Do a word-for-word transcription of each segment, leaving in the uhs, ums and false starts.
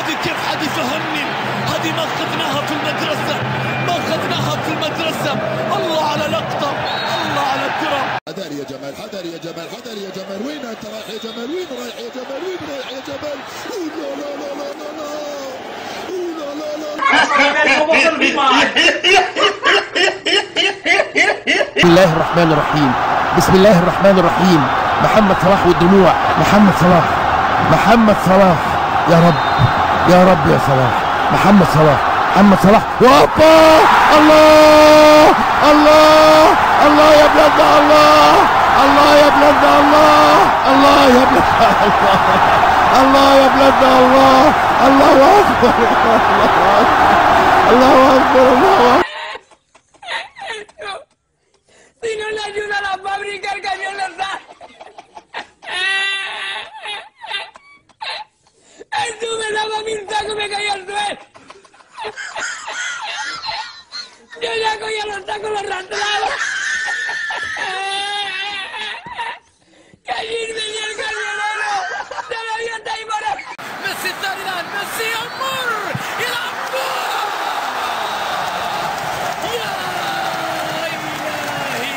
ودي كيف حد يفهمني؟ هذه ما اخذناها في المدرسة، ما اخذناها في المدرسة. الله على لقطة، الله على الكرة. حذر يا جمال، حذر يا جمال، حذر يا جمال. وين انت رايح يا جمال؟ وين رايح يا جمال؟ وين رايح يا جمال؟ لا لا لا لا لا لا لا لا لا. بسم الله الرحمن الرحيم، بسم الله الرحمن الرحيم. محمد صلاح والدموع، محمد صلاح، محمد صلاح، يا رب يا رب يا صلاح، محمد صلاح، محمد صلاح، وهوبا، الله الله الله يا بلادنا، الله الله يا بلادنا، الله الله يا بلادنا، الله الله يا بلادنا، الله الله اكبر، الله اكبر، الله اكبر. Si no le ayuda a la fábrica, el camión le da. Eso me daba mil tacos, me caía al suelo. Yo ya cogía los tacos, los arrastraba. Que allí venía el camionero. Se lo había ahí para. ميسي الثاني الآن، ميسي يمر يلعب كورة. يا إلهي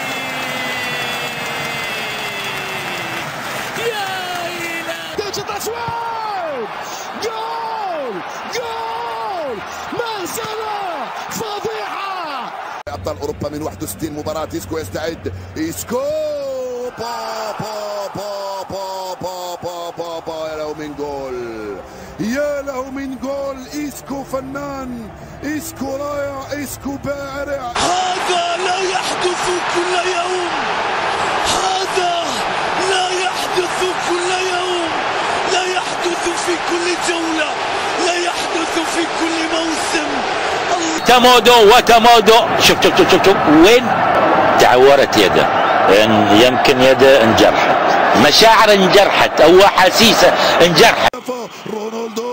يا إلهي. تجد أسود، جول جول، ما صلاح، فضيحة. أبطال أوروبا من واحد وستين مباراة. إسكو يستعد، إسكو با با با با با با با با يا له من جول، يا له من جول. إسكو فنان، إسكو رائع، إسكو بارع. هذا لا يحدث كل يوم، هذا لا يحدث كل يوم، لا يحدث في كل جولة، لا يحدث في كل موسم. تمودو وتمودو، شوف شوف شوف شوف وين تعورت يده، يمكن يده انجرحت، مشاعر انجرحت او احاسيسه انجرحت. رونالدو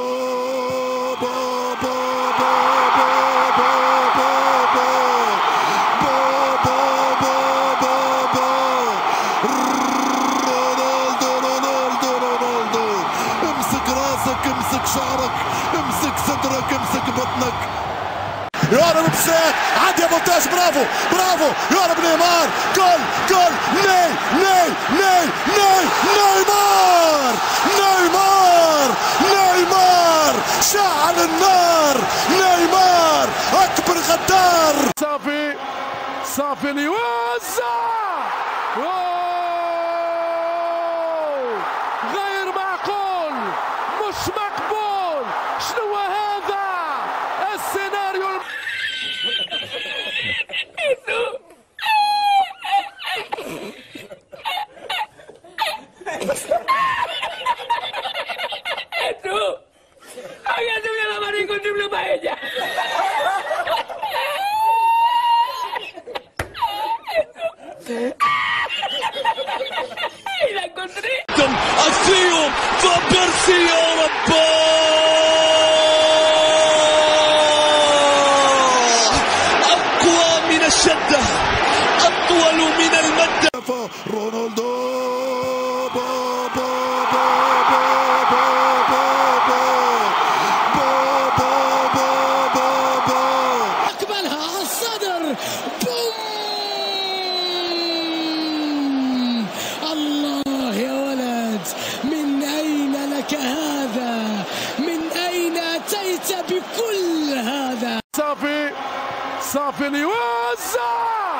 امسك شعرك، امسك صدرك، امسك بطنك. يا رب بسات عدي يا مونتاج، برافو برافو يا رب. نيمار، جول جول، ني ني ني ني نيمار نيمار نيمار شعل النار، نيمار اكبر غدار. صافي صافي اللي يوزع، غير معقول، مش مقبول. شنو هذا السيناريو؟ Tú, había subido la mano y encontré para ella. Y la encontré. الثيو فابرسي يا رب، أقوى من الشدة، أطول من المدة. رونالدو أقبلها على الصدر، بوم. الله يا ولد، من أين لك هذا؟ من أين أتيت بكل هذا؟ صافي صافي اللي يوزع،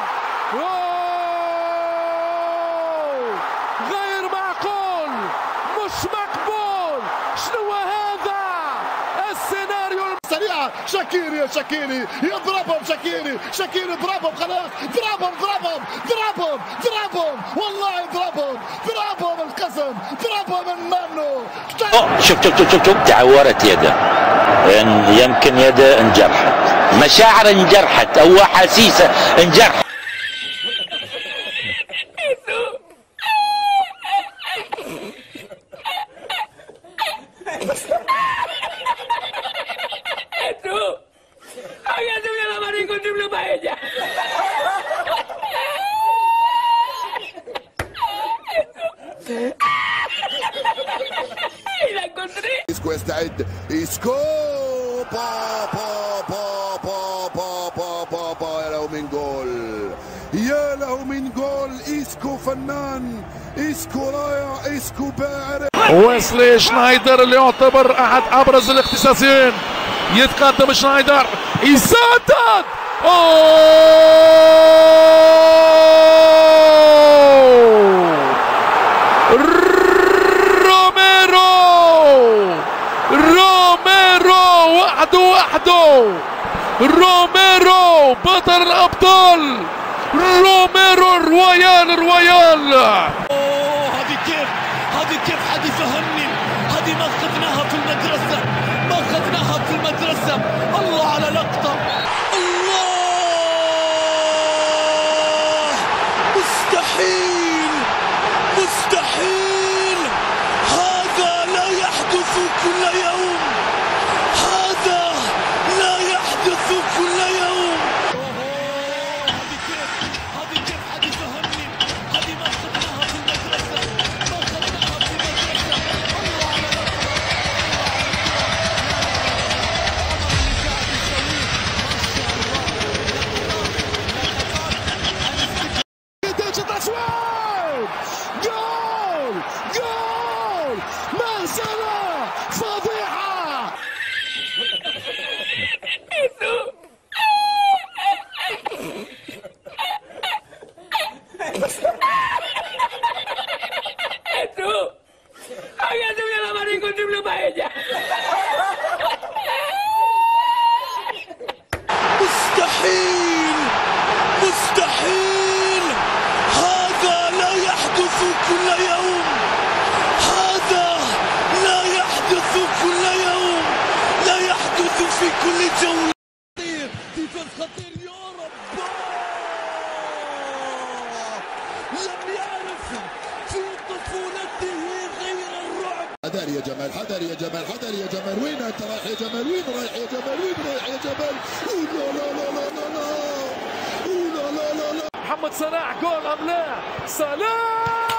غير معقول، مش مقبول. شنو هذا السيناريو؟ سريعة شاكيري يا شاكيري، يضربهم شاكيري، شاكيري ضربهم، خلاص ضربهم ضربهم ضربهم ضربهم، والله ضربهم ضربهم القسم، ضربهم المانو. شوف شوف شوف شوف تعورت يده، يمكن يده انجرحت، مشاعر انجرحت او احاسيسه انجرحت. Tú, había subido la mano y encontré para ella. Y la encontré. إيسكو يستعد، إيسكو با با با با با با با با يا له من جول، يا له من جول. إيسكو فنان، إيسكو رائع، إيسكو باعر. ويسلي شنايدر اللي يعتبر احد ابرز الاختصاصيين، يتقدم شنايدر يسدد. روميرو روميرو وحده وحده، روميرو بطل الابطال، روميرو رويال رويال. هذه كيف هذه كيف حد يفهمني؟ هذه ما اخذناها في المدرسة، ما اخذناها في المدرسة. الله على لقطة، الله. مستحيل مستحيل، هذا لا يحدث كل يوم، هذا لا يحدث كل يوم. هذه كيف هذه كيف حد يفهمني؟ هذه ما اخذناها في المدرسة، ما اخذناها في المدرسة. الله على تصويب، جول جول، ما صلاح فضيحة. Tú, había subido la mano y encontré una paella. مستحيل مستحيل، هذا لا يحدث كل يوم، هذا لا يحدث كل يوم، لا يحدث في كل جولة. دفاع خطير يا رب، لم يعرف في طفولته غير الرعب. حذر يا جمال، حذر يا جمال، حذر يا جمال. وين انت رايح يا جمال؟ وين رايح يا جمال؟ وين رايح يا جمال؟ لا لا لا لا لا لا لا لا لا لا. محمد صلاح جول ام لا؟ صلاح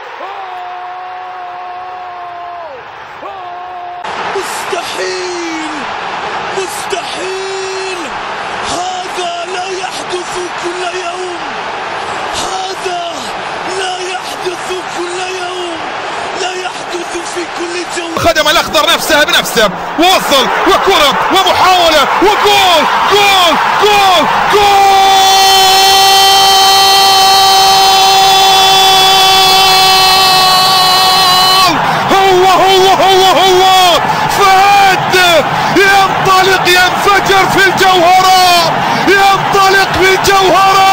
مستحيل مستحيل، هذا لا يحدث كل يوم، هذا لا يحدث كل يوم، لا يحدث في كل جولة. خدم الاخضر نفسها بنفسه، وصل وكره ومحاوله وجول جول جول جول. هو هو هو هو فهد ينطلق، ينفجر في الجوهره، ينطلق في الجوهره.